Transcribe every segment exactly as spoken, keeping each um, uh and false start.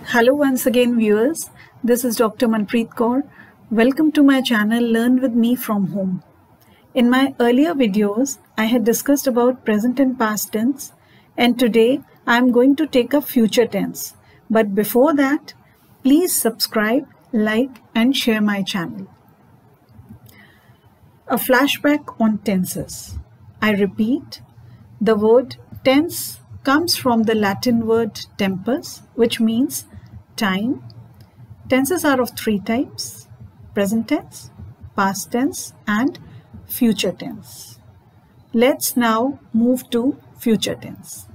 Hello once again viewers, this is Doctor Manpreet Kaur. Welcome to my channel Learn With Me From Home. In my earlier videos, I had discussed about present and past tense, and today I am going to take up future tense. But before that, please subscribe, like and share my channel. A flashback on tenses. I repeat, the word tense comes from the Latin word tempus, which means time. Tenses are of three types: present tense, past tense and future tense. Let's now move to future tense.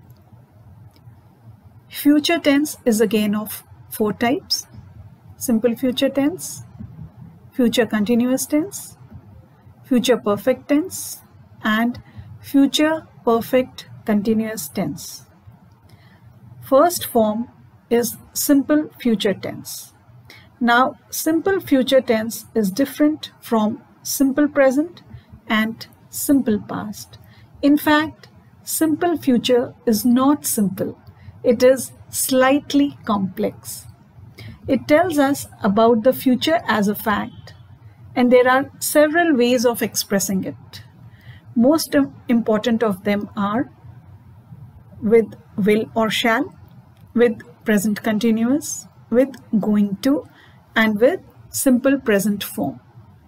Future tense is again of four types: simple future tense, future continuous tense, future perfect tense and future perfect continuous tense. First form is simple future tense. Now, simple future tense is different from simple present and simple past. In fact, simple future is not simple. It is slightly complex. It tells us about the future as a fact, and there are several ways of expressing it. Most important of them are with will or shall, with present continuous, with going to, and with simple present form.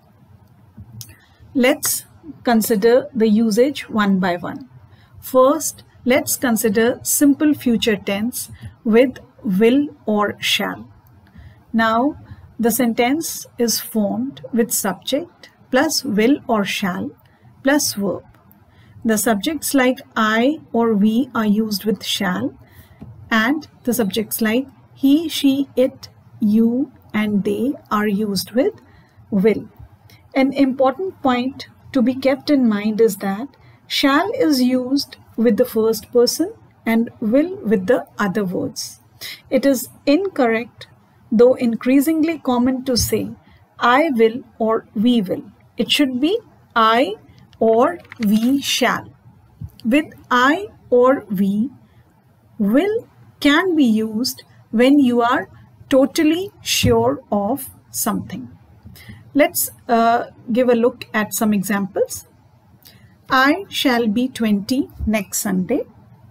Let's consider the usage one by one. First, let's consider simple future tense with will or shall. Now, the sentence is formed with subject plus will or shall plus verb. The subjects like I or we are used with shall, and the subjects like he, she, it, you and they are used with will. An important point to be kept in mind is that shall is used with the first person and will with the other words. It is incorrect, though increasingly common, to say I will or we will. It should be I or we shall. With I or we, will can be used when you are totally sure of something. Let's uh, give a look at some examples. I shall be twenty next Sunday.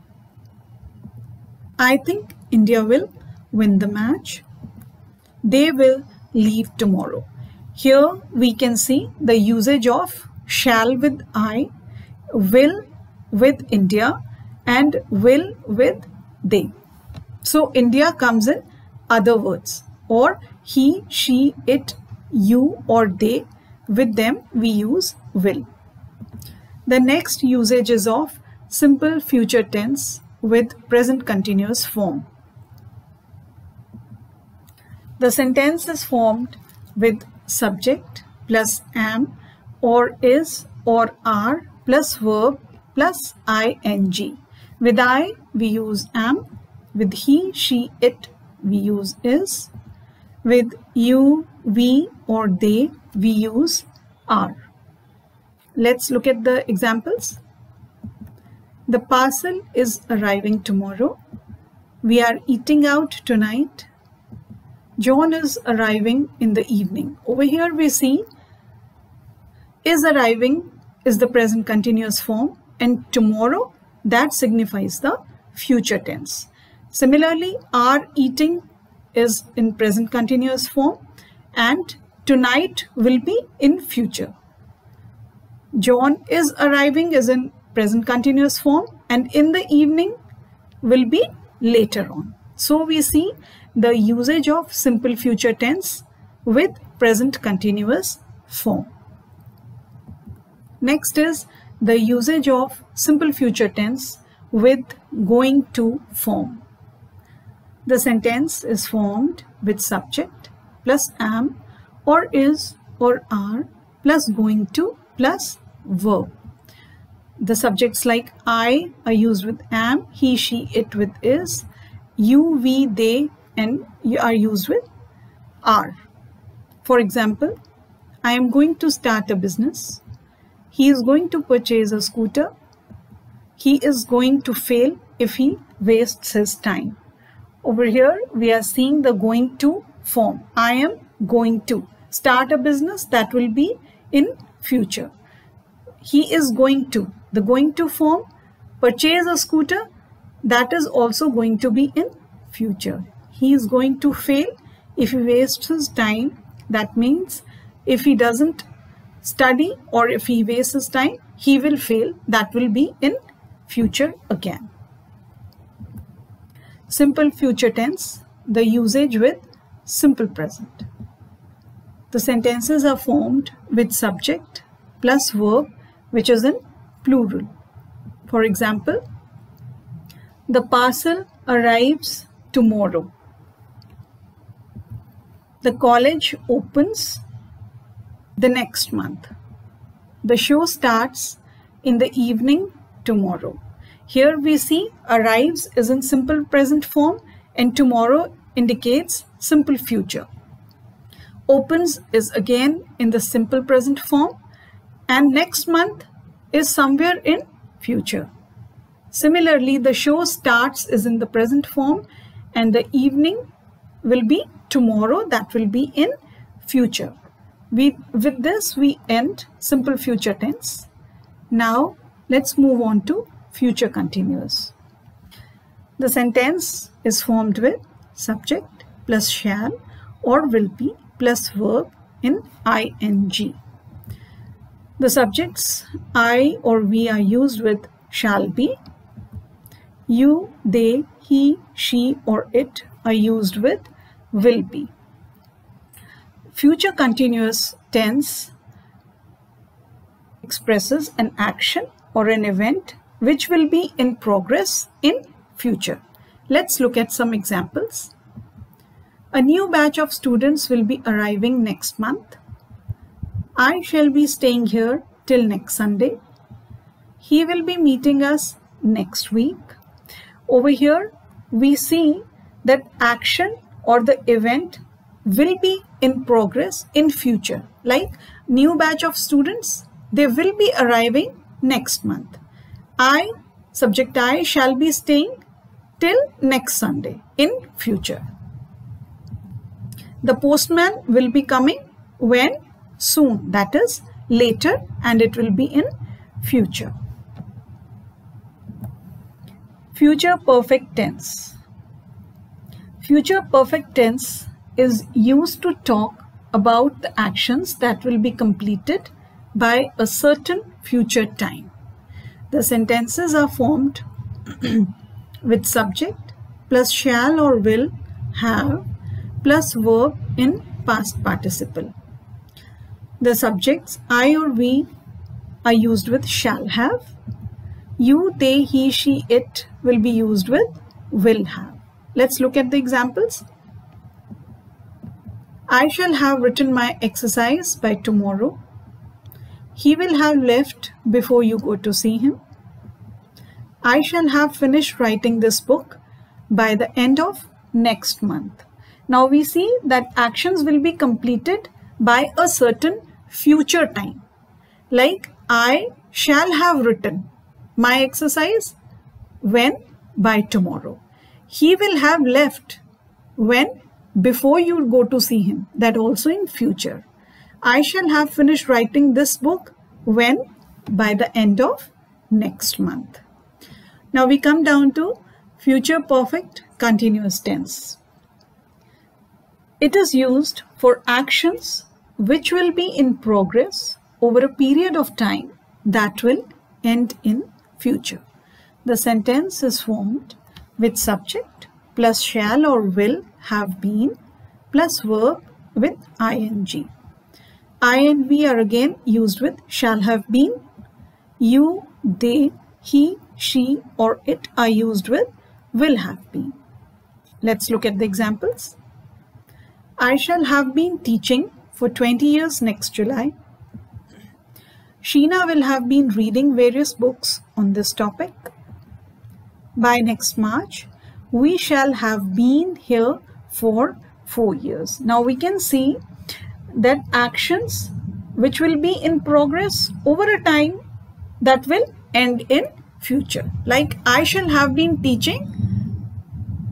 I think India will win the match. They will leave tomorrow. Here we can see the usage of shall with I, will with India and will with they. So India comes in other words, or he, she, it, you or they. With them we use will. The next usage is of simple future tense with present continuous form. The sentence is formed with subject plus am or is or are plus verb plus ing. With I we use am, with he, she, it we use is, with you, we or they we use are. Let's look at the examples. The parcel is arriving tomorrow. We are eating out tonight. John is arriving in the evening. Over here we see is arriving is the present continuous form, and tomorrow, that signifies the future tense. Similarly, are eating is in present continuous form and tonight will be in future. John is arriving is in present continuous form and in the evening will be later on. So we see the usage of simple future tense with present continuous form. Next is the usage of simple future tense with going to form. The sentence is formed with subject plus am or is or are plus going to plus verb. The subjects like I are used with am, he, she, it with is, you, we, they and you are used with are. For example, I am going to start a business. He is going to purchase a scooter. He is going to fail if he wastes his time. Over here, we are seeing the going to form. I am going to start a business, that will be in future. He is going to, the going to form. Purchase a scooter, that is also going to be in future. He is going to fail if he wastes his time. That means if he doesn't study or if he wastes his time, he will fail. That will be in future again. Simple future tense, the usage with simple present. The sentences are formed with subject plus verb, which is in plural. For example, the parcel arrives tomorrow. The college opens the next month. The show starts in the evening tomorrow. Here we see arrives is in simple present form and tomorrow indicates simple future. Opens is again in the simple present form and next month is somewhere in future. Similarly, the show starts is in the present form and the evening will be tomorrow, that will be in future. We, with this we end simple future tense. Now let's move on to future continuous. The sentence is formed with subject plus shall or will be plus verb in ing. The subjects I or we are used with shall be. You, they, he, she or it are used with will be. Future continuous tense expresses an action or an event which will be in progress in future. Let's look at some examples. A new batch of students will be arriving next month. I shall be staying here till next Sunday. He will be meeting us next week. Over here, we see that action or the event will be in progress in future. Like new batch of students, they will be arriving next month. I, subject I, shall be staying till next Sunday in future. The postman will be coming when? Soon, that is later, and it will be in future. Future perfect tense. Future perfect tense is used to talk about the actions that will be completed by a certain future time. The sentences are formed with subject plus shall or will, have plus verb in past participle. The subjects I or we are used with shall have. You, they, he, she, it will be used with will have. Let's look at the examples. I shall have written my exercise by tomorrow. He will have left before you go to see him. I shall have finished writing this book by the end of next month. Now we see that actions will be completed by a certain future time. Like I shall have written my exercise when? By tomorrow. He will have left when? Before you go to see him. That also in future. I shall have finished writing this book when? By the end of next month. Now we come down to future perfect continuous tense. It is used for actions which will be in progress over a period of time that will end in future. The sentence is formed with subject plus shall or will have been plus verb with ing. I and we are again used with shall have been. You, they, he, she or it are used with will have been. Let's look at the examples. I shall have been teaching for twenty years next July. Sheena will have been reading various books on this topic. By next March, we shall have been here for four years. Now we can see that actions which will be in progress over a time that will end in future. Like I shall have been teaching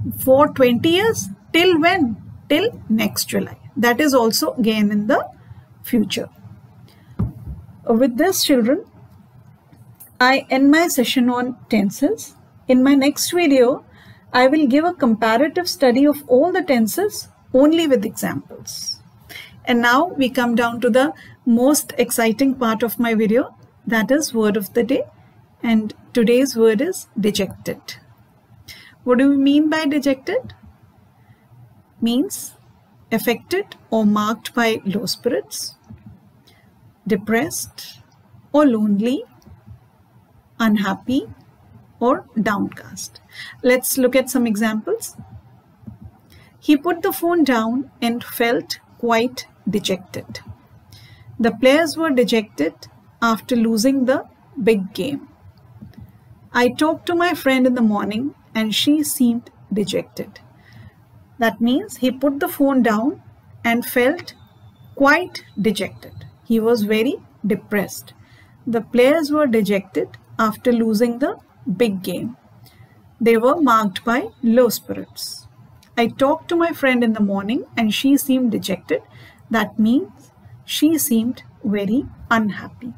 For twenty years, till when? Till next July. That is also again in the future. With this, children, I end my session on tenses. In my next video, I will give a comparative study of all the tenses only with examples. And now we come down to the most exciting part of my video, that is word of the day. And today's word is dejected. What do we mean by dejected? Means affected or marked by low spirits, depressed or lonely, unhappy or downcast. Let's look at some examples. He put the phone down and felt quite dejected. The players were dejected after losing the big game. I talked to my friend in the morning and she seemed dejected. That means he put the phone down and felt quite dejected. He was very depressed. The players were dejected after losing the big game. They were marked by low spirits. I talked to my friend in the morning and she seemed dejected. That means she seemed very unhappy.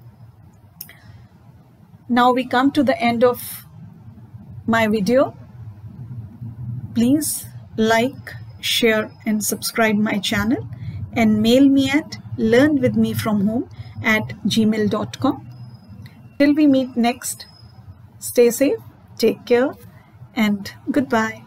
Now we come to the end of my video. Please like, share and subscribe my channel and mail me at learnwithmefromhome at gmail dot com. Till we meet next, stay safe, take care and goodbye.